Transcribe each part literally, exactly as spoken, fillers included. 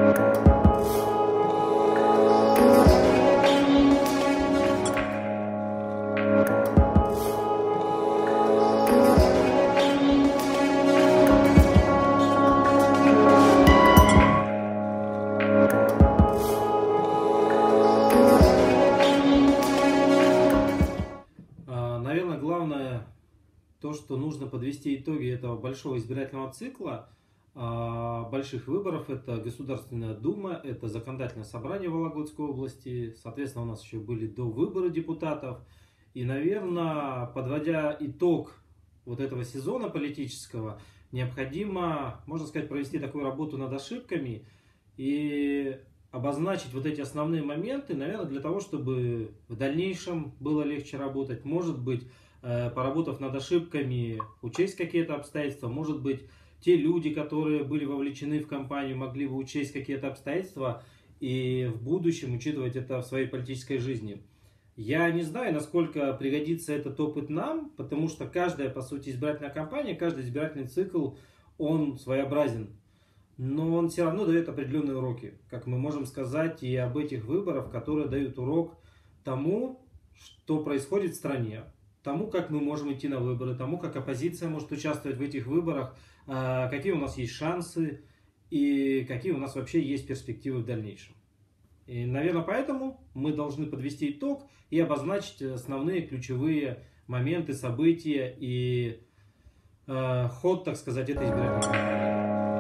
Наверное, главное то, что нужно подвести итоги этого большого избирательного цикла, больших выборов. Это Государственная Дума, это Законодательное собрание Вологодской области. Соответственно, у нас еще были до выборы депутатов. И, наверное, подводя итог вот этого сезона политического, необходимо, можно сказать, провести такую работу над ошибками и обозначить вот эти основные моменты, наверное, для того, чтобы в дальнейшем было легче работать. Может быть, поработав над ошибками, учесть какие-то обстоятельства. Может быть, те люди, которые были вовлечены в кампанию, могли бы учесть какие-то обстоятельства и в будущем учитывать это в своей политической жизни. Я не знаю, насколько пригодится этот опыт нам, потому что каждая, по сути, избирательная кампания, каждый избирательный цикл, он своеобразен. Но он все равно дает определенные уроки, как мы можем сказать и об этих выборах, которые дают урок тому, что происходит в стране, тому, как мы можем идти на выборы, тому, как оппозиция может участвовать в этих выборах, какие у нас есть шансы и какие у нас вообще есть перспективы в дальнейшем. И, наверное, поэтому мы должны подвести итог и обозначить основные ключевые моменты, события и э, ход, так сказать, этой избирательной кампании.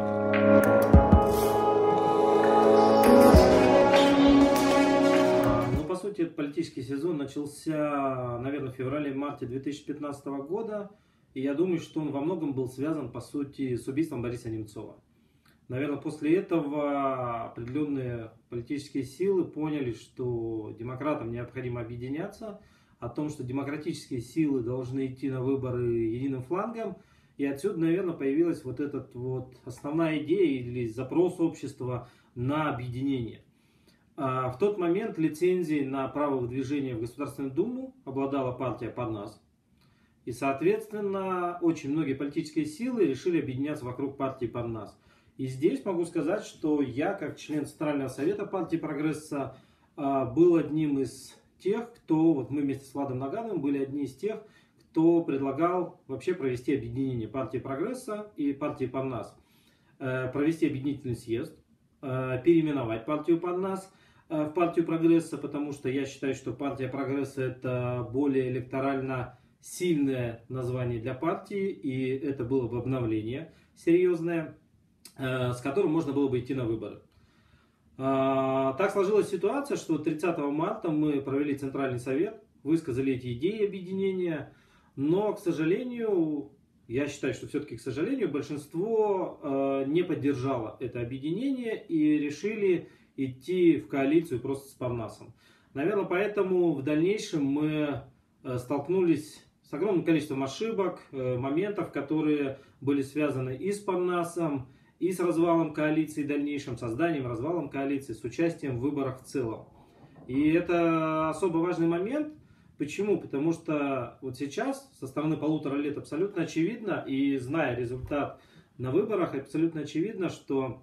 Ну, по сути, этот политический сезон начался, наверное, в феврале-марте две тысячи пятнадцатого года. И я думаю, что он во многом был связан, по сути, с убийством Бориса Немцова. Наверное, после этого определенные политические силы поняли, что демократам необходимо объединяться, о том, что демократические силы должны идти на выборы единым флангом. И отсюда, наверное, появилась вот эта вот основная идея или запрос общества на объединение. В тот момент лицензией на право выдвижения в Государственную Думу обладала партия «Парнас». И, соответственно, очень многие политические силы решили объединяться вокруг партии «Парнас». И здесь могу сказать, что я, как член Центрального совета партии «Прогресса», был одним из тех, кто, вот мы вместе с Владом Нагановым были одни из тех, кто предлагал вообще провести объединение партии «Прогресса» и партии «Парнас». Провести объединительный съезд, переименовать партию «Парнас» в партию «Прогресса», потому что я считаю, что партия «Прогресса» это более электорально сильное название для партии, и это было бы обновление серьезное, с которым можно было бы идти на выборы. Так сложилась ситуация, что тридцатого марта мы провели Центральный совет, высказали эти идеи объединения, но, к сожалению, я считаю, что все-таки, к сожалению, большинство не поддержало это объединение и решили идти в коалицию просто с Парнасом. Наверное, поэтому в дальнейшем мы столкнулись с огромным количеством ошибок, моментов, которые были связаны и с Парнасом, и с развалом коалиции, дальнейшим созданием, развалом коалиции, с участием в выборах в целом. И это особо важный момент. Почему? Потому что вот сейчас, со стороны полутора лет, абсолютно очевидно, и зная результат на выборах, абсолютно очевидно, что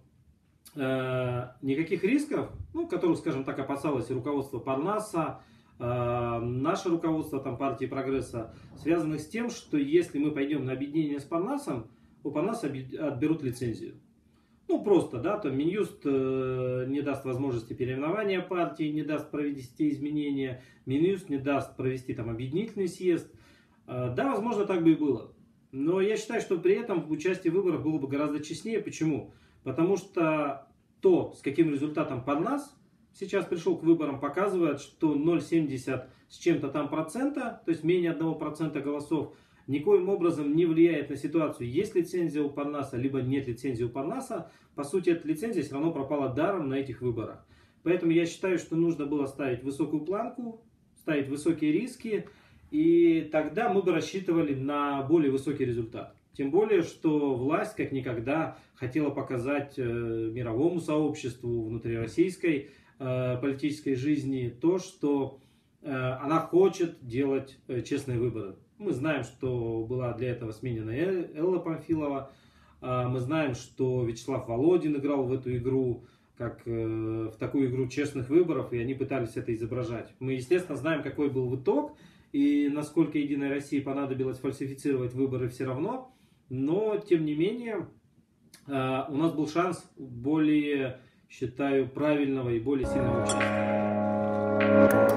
э, никаких рисков, ну, которых, скажем так, опасалось и руководство Парнаса, э, наше руководство там, партии «Прогресса», связанных с тем, что если мы пойдем на объединение с Парнасом, у Парнаса отберут лицензию. Ну, просто, да, то Минюст э, не даст возможности переименования партии, не даст провести изменения, Минюст не даст провести там объединительный съезд. Э, да, возможно, так бы и было. Но я считаю, что при этом участие в выборах было бы гораздо честнее. Почему? Потому что то, с каким результатом Парнас сейчас пришел к выборам, показывает, что ноль целых семьдесят сотых с чем-то там процента, то есть менее одного процента голосов, никоим образом не влияет на ситуацию, есть лицензия у Парнаса, либо нет лицензии у Парнаса. По сути, эта лицензия все равно пропала даром на этих выборах. Поэтому я считаю, что нужно было ставить высокую планку, ставить высокие риски, и тогда мы бы рассчитывали на более высокий результат. Тем более, что власть как никогда хотела показать мировому сообществу, внутрироссийской политической жизни то, что она хочет делать честные выборы. Мы знаем, что была для этого сменена Элла Памфилова. Мы знаем, что Вячеслав Володин играл в эту игру. как э, в такую игру честных выборов, и они пытались это изображать. Мы, естественно, знаем, какой был итог, и насколько Единой России понадобилось фальсифицировать выборы все равно, но, тем не менее, э, у нас был шанс более, считаю, правильного и более сильного участия.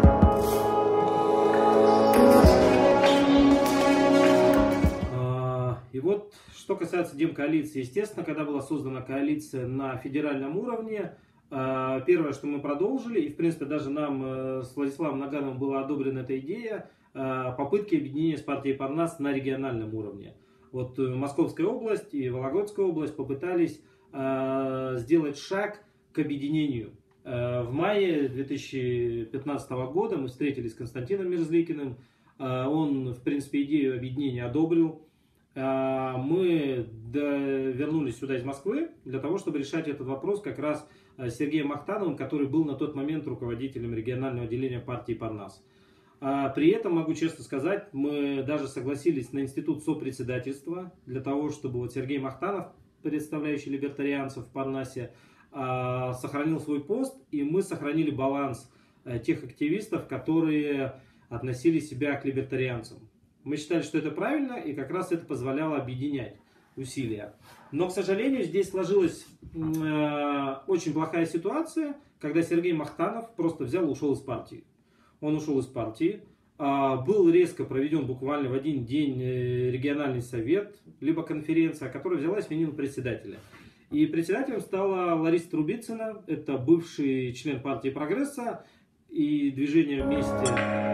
И вот, что касается демкоалиции, естественно, когда была создана коалиция на федеральном уровне, первое, что мы продолжили, и в принципе даже нам с Владиславом Нагановым была одобрена эта идея, попытки объединения с партией Парнас на региональном уровне. Вот Московская область и Вологодская область попытались сделать шаг к объединению. В мае две тысячи пятнадцатого года мы встретились с Константином Мерзликиным, он, в принципе, идею объединения одобрил. Мы вернулись сюда из Москвы для того, чтобы решать этот вопрос как раз с Сергеем Махтановым, который был на тот момент руководителем регионального отделения партии Парнас. При этом, могу честно сказать, мы даже согласились на институт сопредседательства для того, чтобы вот Сергей Махтанов, представляющий либертарианцев в Парнасе, сохранил свой пост, и мы сохранили баланс тех активистов, которые относили себя к либертарианцам. Мы считали, что это правильно, и как раз это позволяло объединять усилия. Но, к сожалению, здесь сложилась э, очень плохая ситуация, когда Сергей Махтанов просто взял и ушел из партии. Он ушел из партии, э, был резко проведен буквально в один день региональный совет, либо конференция, которая взяла и сменила председателя. И председателем стала Лариса Трубицына, это бывший член партии «Прогресса» и движения «Вместе».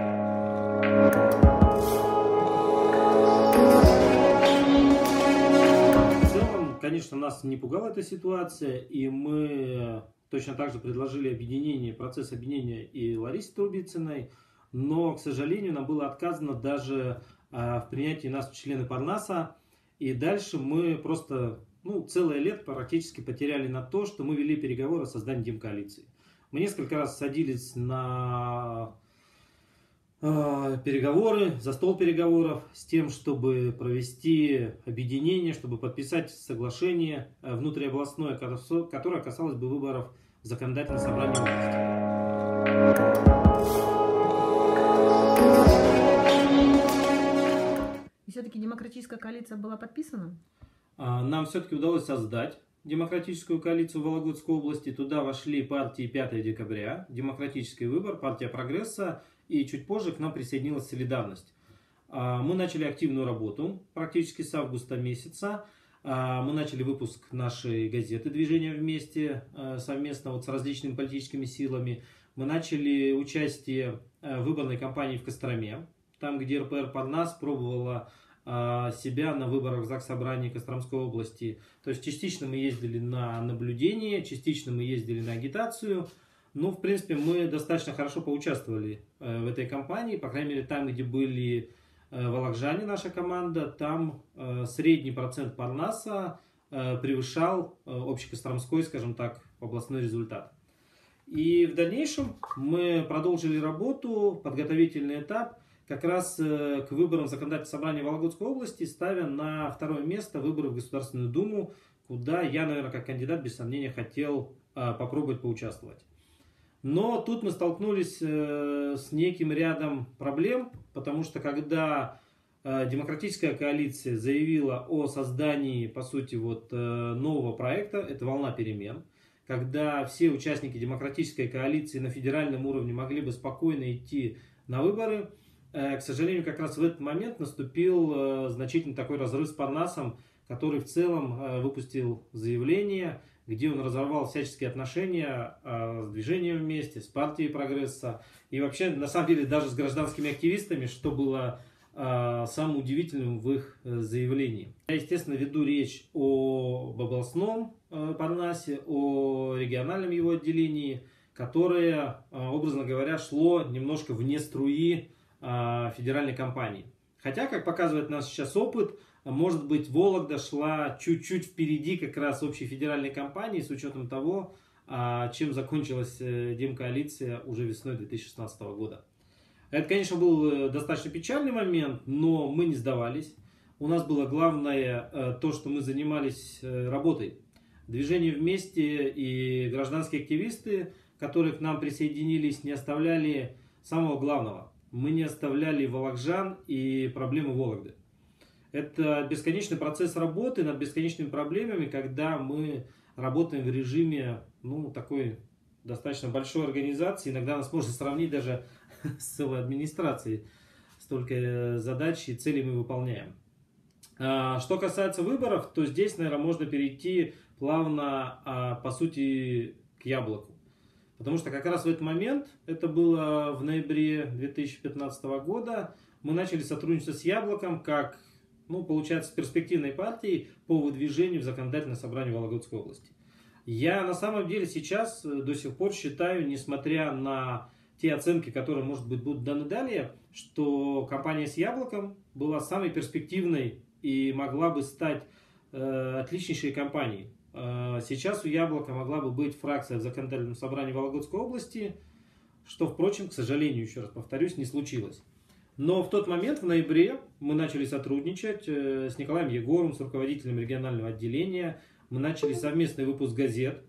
Конечно, нас не пугала эта ситуация, и мы точно так же предложили объединение, процесс объединения и Ларисе Трубицыной, но, к сожалению, нам было отказано даже в принятии нас в члены Парнаса, и дальше мы просто ну, целое лето практически потеряли на то, что мы вели переговоры о создании демкоалиции. Мы несколько раз садились на переговоры, за стол переговоров с тем, чтобы провести объединение, чтобы подписать соглашение внутриобластное, которое касалось бы выборов в законодательное собрание области. И все-таки демократическая коалиция была подписана? Нам все-таки удалось создать демократическую коалицию в Вологодской области. Туда вошли партии пятого декабря, Демократический выбор, партия Прогресса, и чуть позже к нам присоединилась Солидарность. Мы начали активную работу практически с августа месяца. Мы начали выпуск нашей газеты «Движение вместе» совместно вот с различными политическими силами. Мы начали участие в выборной кампании в Костроме, там, где эр пэ эр Парнас пробовала себя на выборах в Заксобрании Костромской области. То есть частично мы ездили на наблюдение, частично мы ездили на агитацию. Ну, в принципе, мы достаточно хорошо поучаствовали в этой кампании. По крайней мере, там, где были волокжане, наша команда, там средний процент Парнаса превышал общекостромской, скажем так, областной результат. И в дальнейшем мы продолжили работу, подготовительный этап, как раз к выборам законодательного собрания Вологодской области, ставя на второе место выборы в Государственную Думу, куда я, наверное, как кандидат, без сомнения, хотел попробовать поучаствовать. Но тут мы столкнулись с неким рядом проблем, потому что когда демократическая коалиция заявила о создании, по сути, вот нового проекта, это «Волна перемен», когда все участники демократической коалиции на федеральном уровне могли бы спокойно идти на выборы, к сожалению, как раз в этот момент наступил значительный такой разрыв с Парнасом, который в целом выпустил заявление, где он разорвал всяческие отношения с движением вместе, с партией Прогресса и вообще, на самом деле, даже с гражданскими активистами, что было самым удивительным в их заявлении. Я, естественно, веду речь об областном Парнасе, о региональном его отделении, которое, образно говоря, шло немножко вне струи федеральной кампании. Хотя, как показывает наш сейчас опыт, может быть, Вологда шла чуть-чуть впереди как раз общей федеральной кампании с учетом того, чем закончилась демкоалиция уже весной две тысячи шестнадцатого года. Это, конечно, был достаточно печальный момент, но мы не сдавались. У нас было главное то, что мы занимались работой Движение «Вместе» и гражданские активисты, которые к нам присоединились, не оставляли самого главного. Мы не оставляли вологжан и проблемы Вологды. Это бесконечный процесс работы над бесконечными проблемами, когда мы работаем в режиме, ну, такой достаточно большой организации. Иногда нас можно сравнить даже с целой администрацией. Столько задач и целей мы выполняем. Что касается выборов, то здесь, наверное, можно перейти плавно, по сути, к яблоку. Потому что как раз в этот момент, это было в ноябре две тысячи пятнадцатого года, мы начали сотрудничать с Яблоком как, ну, получается, перспективной партией по выдвижению в законодательное собрание Вологодской области. Я на самом деле сейчас до сих пор считаю, несмотря на те оценки, которые, может быть, будут даны далее, что компания с Яблоком была самой перспективной и могла бы стать э, отличнейшей компанией. Э, сейчас у Яблока могла бы быть фракция в законодательном собрании Вологодской области, что, впрочем, к сожалению, еще раз повторюсь, не случилось. Но в тот момент, в ноябре, мы начали сотрудничать э, с Николаем Егоровым, с руководителем регионального отделения. Мы начали совместный выпуск газет.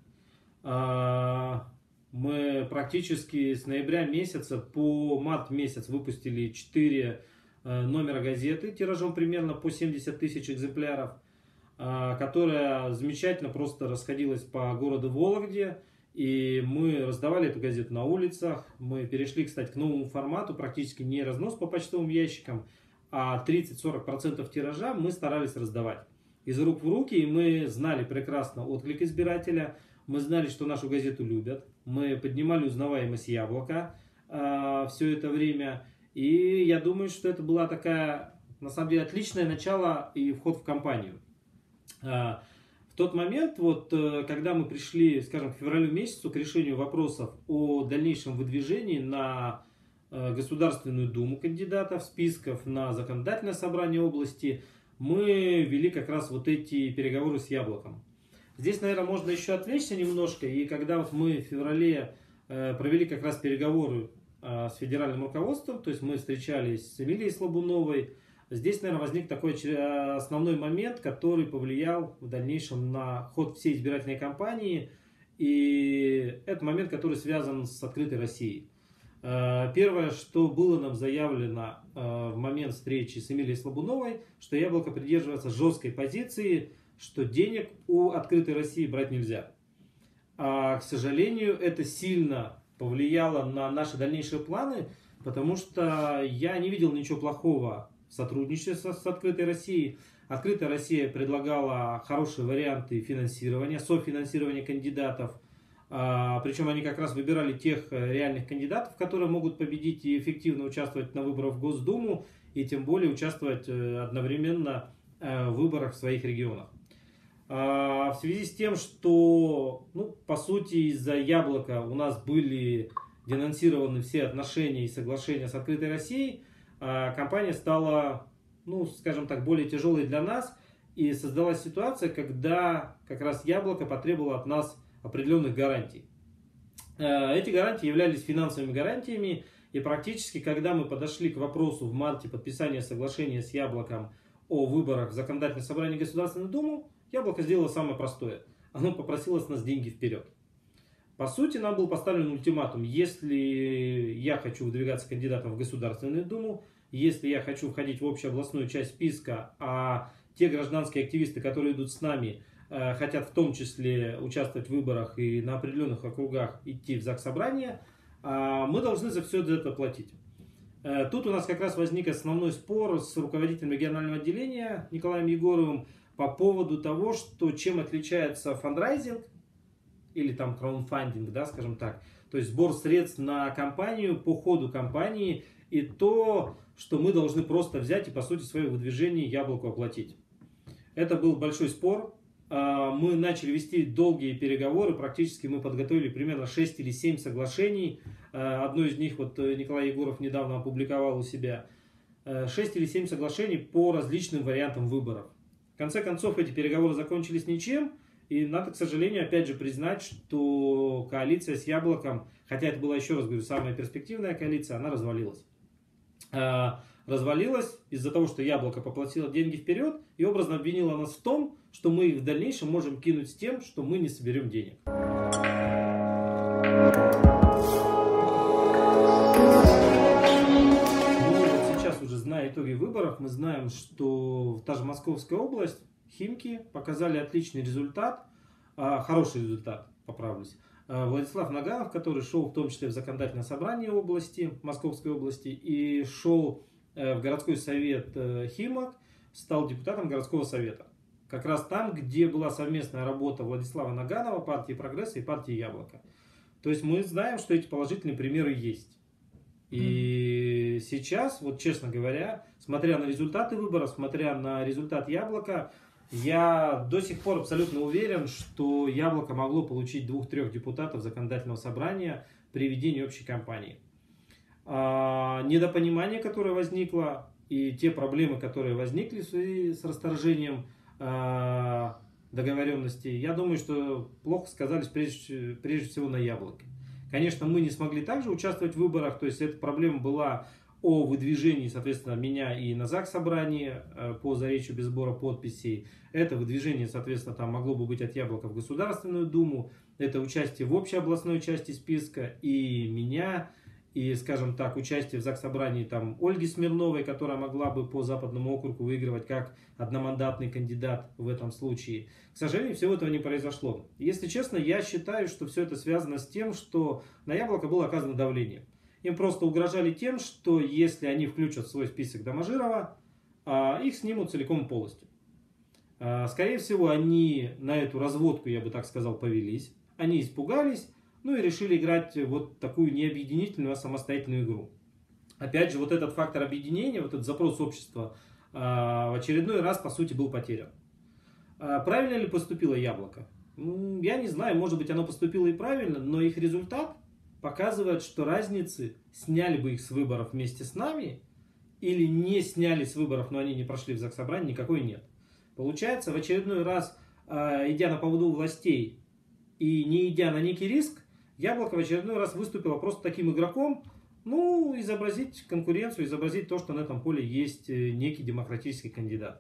Э, мы практически с ноября месяца по март месяц выпустили четыре номера газеты тиражом примерно по семьдесят тысяч экземпляров, которая замечательно просто расходилась по городу Вологде, и мы раздавали эту газету на улицах. Мы перешли, кстати, к новому формату, практически не разнос по почтовым ящикам, а тридцать-сорок процентов тиража мы старались раздавать из рук в руки, и мы знали прекрасно отклик избирателя, мы знали, что нашу газету любят, мы поднимали узнаваемость Яблока э, все это время. И я думаю, что это была такая, на самом деле, отличное начало и вход в кампанию. В тот момент, вот, когда мы пришли, скажем, к февралю месяцу к решению вопросов о дальнейшем выдвижении на Государственную Думу кандидатов, списков на законодательное собрание области, мы вели как раз вот эти переговоры с Яблоком. Здесь, наверное, можно еще отвлечься немножко. И когда вот мы в феврале провели как раз переговоры с федеральным руководством, то есть мы встречались с Эмилией Слабуновой. Здесь, наверное, возник такой основной момент, который повлиял в дальнейшем на ход всей избирательной кампании. И это момент, который связан с открытой Россией. Первое, что было нам заявлено в момент встречи с Эмилией Слабуновой, что Яблоко придерживается жесткой позиции, что денег у открытой России брать нельзя. А, к сожалению, это сильно повлияло на наши дальнейшие планы, потому что я не видел ничего плохого в сотрудничестве с, с Открытой Россией. Открытая Россия предлагала хорошие варианты финансирования, софинансирования кандидатов. А, причем они как раз выбирали тех реальных кандидатов, которые могут победить и эффективно участвовать на выборах в Госдуму, и тем более участвовать одновременно в выборах в своих регионах. В связи с тем, что, ну, по сути, из-за Яблока у нас были денонсированы все отношения и соглашения с Открытой Россией, компания стала, ну, скажем так, более тяжелой для нас, и создалась ситуация, когда как раз Яблоко потребовало от нас определенных гарантий. Эти гарантии являлись финансовыми гарантиями, и практически, когда мы подошли к вопросу в марте подписания соглашения с Яблоком о выборах в Законодательное собрание Государственную Думу, Яблоко сделало самое простое. Оно попросило с нас деньги вперед. По сути, нам был поставлен ультиматум. Если я хочу выдвигаться кандидатом в Государственную Думу, если я хочу входить в общеобластную часть списка, а те гражданские активисты, которые идут с нами, хотят в том числе участвовать в выборах и на определенных округах идти в Заксобрание, мы должны за все это платить. Тут у нас как раз возник основной спор с руководителем регионального отделения Николаем Егоровым по поводу того, что чем отличается фандрайзинг или там краудфандинг, да, скажем так, то есть сбор средств на кампанию, по ходу кампании, и то, что мы должны просто взять и по сути свое выдвижение Яблоку оплатить. Это был большой спор. Мы начали вести долгие переговоры, практически мы подготовили примерно шесть или семь соглашений. Одно из них вот Николай Егоров недавно опубликовал у себя. шесть или семь соглашений по различным вариантам выборов. В конце концов, эти переговоры закончились ничем, и надо, к сожалению, опять же признать, что коалиция с Яблоком, хотя это была, еще раз говорю, самая перспективная коалиция, она развалилась. развалилась из-за того, что Яблоко поплатило деньги вперед и образно обвинило нас в том, что мы их в дальнейшем можем кинуть с тем, что мы не соберем денег. Уже зная итоги выборов, мы знаем, что та же Московская область, Химки, показали отличный результат, хороший результат, поправлюсь. Владислав Наганов, который шел в том числе в законодательное собрание области, Московской области, и шел в городской совет Химок, стал депутатом городского совета. Как раз там, где была совместная работа Владислава Наганова, партии «Прогресс» и партии «Яблоко». То есть мы знаем, что эти положительные примеры есть. И сейчас, вот честно говоря, смотря на результаты выборов, смотря на результат Яблока, я до сих пор абсолютно уверен, что Яблоко могло получить двух-трех депутатов законодательного собрания при ведении общей кампании. А, недопонимание, которое возникло, и те проблемы, которые возникли в связи с расторжением а, договоренности, я думаю, что плохо сказались прежде, прежде всего на Яблоке. Конечно, мы не смогли также участвовать в выборах, то есть эта проблема была о выдвижении, соответственно, меня и на Заксобрании по заречью без сбора подписей. Это выдвижение, соответственно, там могло бы быть от Яблока в Государственную Думу. Это участие в общей областной части списка и меня, и, скажем так, участие в Заксобрании там Ольги Смирновой, которая могла бы по Западному округу выигрывать как одномандатный кандидат в этом случае. К сожалению, всего этого не произошло. Если честно, я считаю, что все это связано с тем, что на Яблоко было оказано давление. Им просто угрожали тем, что если они включат в свой список Доможирова, их снимут целиком и полностью. Скорее всего, они на эту разводку, я бы так сказал, повелись. Они испугались, ну и решили играть вот такую не объединительную, а самостоятельную игру. Опять же, вот этот фактор объединения, вот этот запрос общества в очередной раз, по сути, был потерян. Правильно ли поступило Яблоко? Ну, я не знаю, может быть, оно поступило и правильно, но их результат показывает, что разницы, сняли бы их с выборов вместе с нами или не сняли с выборов, но они не прошли в Заксобрание, никакой нет. Получается, в очередной раз, идя на поводу властей и не идя на некий риск, Яблоко в очередной раз выступило просто таким игроком, ну, изобразить конкуренцию, изобразить то, что на этом поле есть некий демократический кандидат.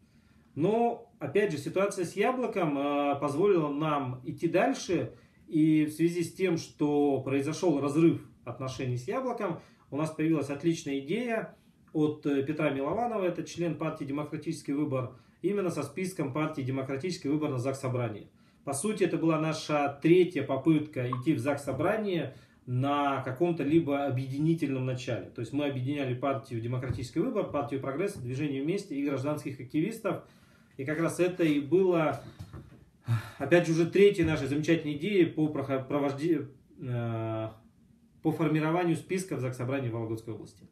Но, опять же, ситуация с Яблоком позволила нам идти дальше. И в связи с тем, что произошел разрыв отношений с Яблоком, у нас появилась отличная идея от Петра Милованова, это член партии «Демократический выбор», именно со списком партии «Демократический выбор» на Заксобрании. По сути, это была наша третья попытка идти в Заксобрание на каком-то либо объединительном начале. То есть мы объединяли партию «Демократический выбор», партию «Прогресс», «Движение вместе» и гражданских активистов. И как раз это и было... Опять же, уже третья наша замечательная идея по, провожде... по формированию списка в Заксобрании Вологодской области.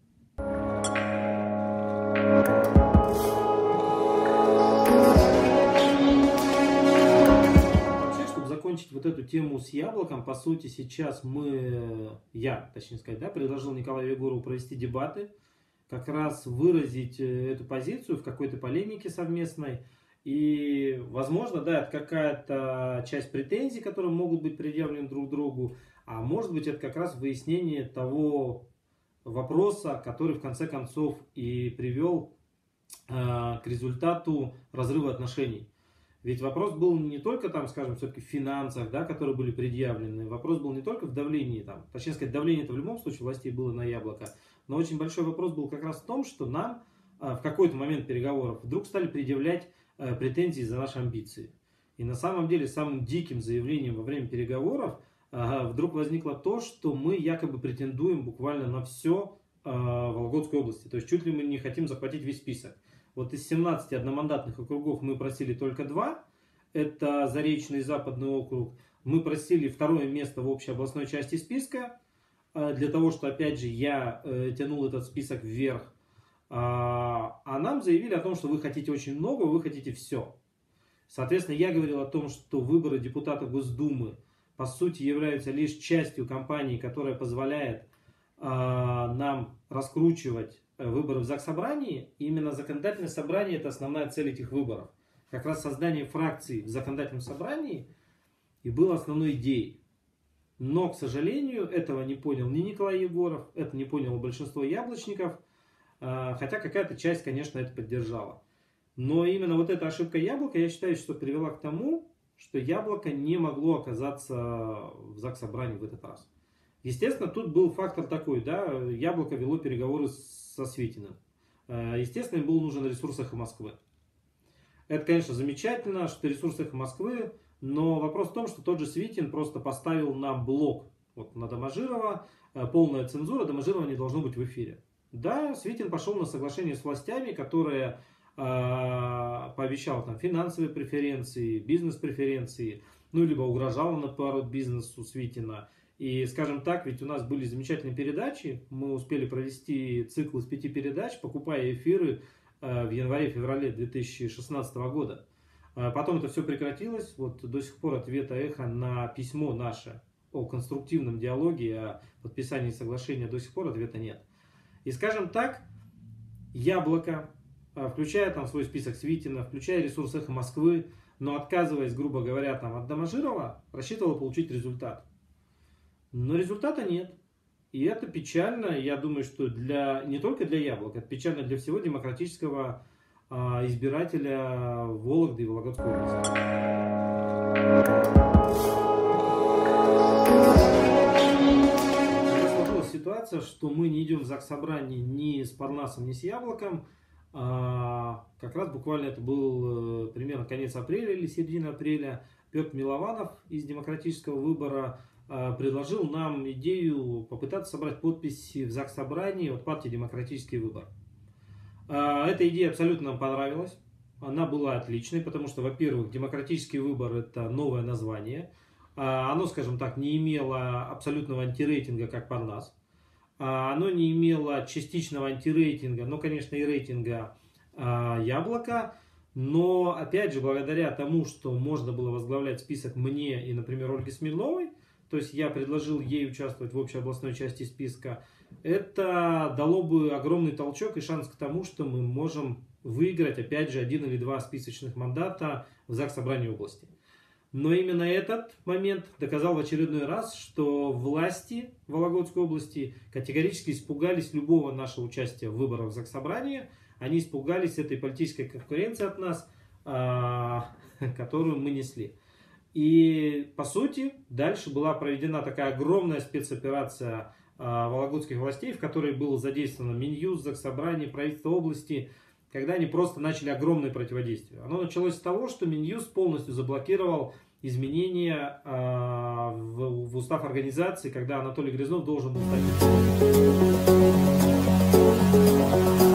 Вообще, чтобы закончить вот эту тему с Яблоком, по сути, сейчас мы, я, точнее сказать, да, предложил Николаю Егорову провести дебаты, как раз выразить эту позицию в какой-то полемике совместной. И, возможно, да, это какая-то часть претензий, которые могут быть предъявлены друг другу, а может быть, это как раз выяснение того вопроса, который в конце концов и привел э, к результату разрыва отношений. Ведь вопрос был не только там, скажем, все-таки в финансах, да, которые были предъявлены, вопрос был не только в давлении, там, точнее сказать, давление это в любом случае властей было на Яблоко, но очень большой вопрос был как раз в том, что нам э, в какой-то момент переговоров вдруг стали предъявлять претензий за наши амбиции. И на самом деле самым диким заявлением во время переговоров э, вдруг возникло то, что мы якобы претендуем буквально на все э, в Вологодской области. То есть чуть ли мы не хотим захватить весь список. Вот из семнадцати одномандатных округов мы просили только два. Это Заречный и Западный округ. Мы просили второе место в общей областной части списка. Э, для того, что, опять же, я э, тянул этот список вверх. А нам заявили о том, что вы хотите очень много, вы хотите все. Соответственно, я говорил о том, что выборы депутата Госдумы по сути являются лишь частью кампании, которая позволяет а, нам раскручивать выборы в Заксобрании. И именно законодательное собрание – это основная цель этих выборов. Как раз создание фракций в законодательном собрании и было основной идеей. Но, к сожалению, этого не понял ни Николай Егоров, это не поняло большинство яблочников. хотя какая-то часть, конечно, это поддержала. Но именно вот эта ошибка Яблока, я считаю, что привела к тому, что Яблоко не могло оказаться в Заксобрании в этот раз. Естественно, тут был фактор такой, да, Яблоко вело переговоры со Светиным. Естественно, им был нужен ресурс «Эхо Москвы». Это, конечно, замечательно, что ресурс «Эхо Москвы», но вопрос в том, что тот же Светин просто поставил нам блок вот, на Доможирова, полная цензура, Доможирова не должно быть в эфире. Да, Светин пошел на соглашение с властями, которые э, пообещал там финансовые преференции, бизнес-преференции, ну, либо угрожал наоборот бизнесу Светина. И, скажем так, ведь у нас были замечательные передачи, мы успели провести цикл из пяти передач, покупая эфиры э, в январе-феврале две тысячи шестнадцатого года. Э, потом это все прекратилось, вот до сих пор ответа Эхо на письмо наше о конструктивном диалоге, о подписании соглашения до сих пор ответа нет. И, скажем так, Яблоко, э, включая там свой список Светина, включая ресурс «Эхо Москвы», но отказываясь, грубо говоря, там, от Доможирова, рассчитывало получить результат. Но результата нет. И это печально, я думаю, что для, не только для Яблока, это печально для всего демократического а, избирателя Вологды и Вологодской области. Сложилась ситуация, что мы не идем в Заксобрание ни с Парнасом, ни с Яблоком. А, как раз буквально это был примерно конец апреля или середина апреля. Петр Милованов из демократического выбора предложил нам идею попытаться собрать подписи в Заксобрании от партии «Демократический выбор». Эта идея абсолютно нам понравилась. Она была отличной, потому что, во-первых, «Демократический выбор» — это новое название. Оно, скажем так, не имело абсолютного антирейтинга, как Парнас. Оно не имело частичного антирейтинга, но, конечно, и рейтинга Яблока. Но, опять же, благодаря тому, что можно было возглавлять список мне и, например, Ольге Смирновой, то есть я предложил ей участвовать в общей областной части списка, это дало бы огромный толчок и шанс к тому, что мы можем выиграть, опять же, один или два списочных мандата в Заксобрании области. Но именно этот момент доказал в очередной раз, что власти Вологодской области категорически испугались любого нашего участия в выборах в Заксобрании. Они испугались этой политической конкуренции от нас, которую мы несли. И, по сути, дальше была проведена такая огромная спецоперация э, вологодских властей, в которой было задействовано Минюст, Заксобрание, правительство области, когда они просто начали огромное противодействие. Оно началось с того, что Минюст полностью заблокировал изменения э, в, в устав организации, когда Анатолий Грязнов должен был стать...